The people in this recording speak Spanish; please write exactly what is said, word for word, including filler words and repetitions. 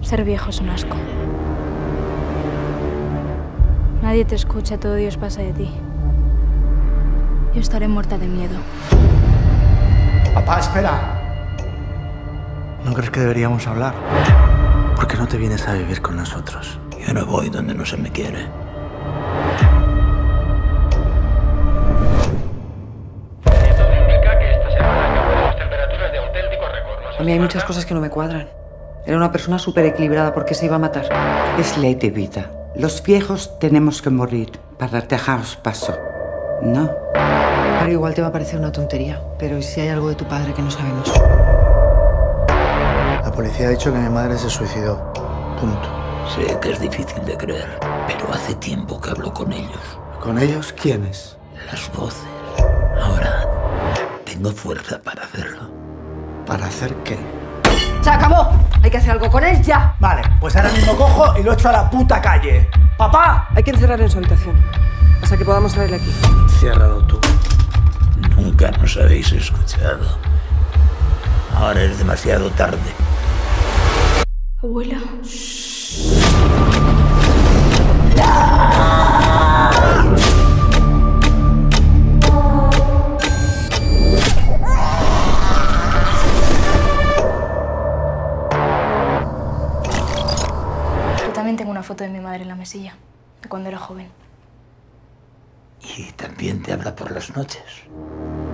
Ser viejo es un asco. Nadie te escucha, todo Dios pasa de ti. Yo estaré muerta de miedo. Papá, espera. ¿No crees que deberíamos hablar? ¿Por qué no te vienes a vivir con nosotros? Yo no voy donde no se me quiere. A mí hay muchas cosas que no me cuadran. Era una persona súper equilibrada. ¿Por qué se iba a matar? Es ley de vida. Los viejos tenemos que morir para dejaros paso. ¿No? Pero igual te va a parecer una tontería. Pero ¿y si hay algo de tu padre que no sabemos? La policía ha dicho que mi madre se suicidó. Punto. Sé que es difícil de creer, pero hace tiempo que hablo con ellos. ¿Con ellos quiénes? Las voces. Ahora tengo fuerza para hacerlo. ¿Para hacer qué? ¡Se acabó! Hay que hacer algo con él ya. Vale, pues ahora mismo cojo y lo echo a la puta calle. ¡Papá! Hay que encerrarle en su habitación. Hasta que podamos traerle aquí. Ciérralo tú. Nunca nos habéis escuchado. Ahora es demasiado tarde. Abuela. Yo también tengo una foto de mi madre en la mesilla, de cuando era joven. Y también te habla por las noches.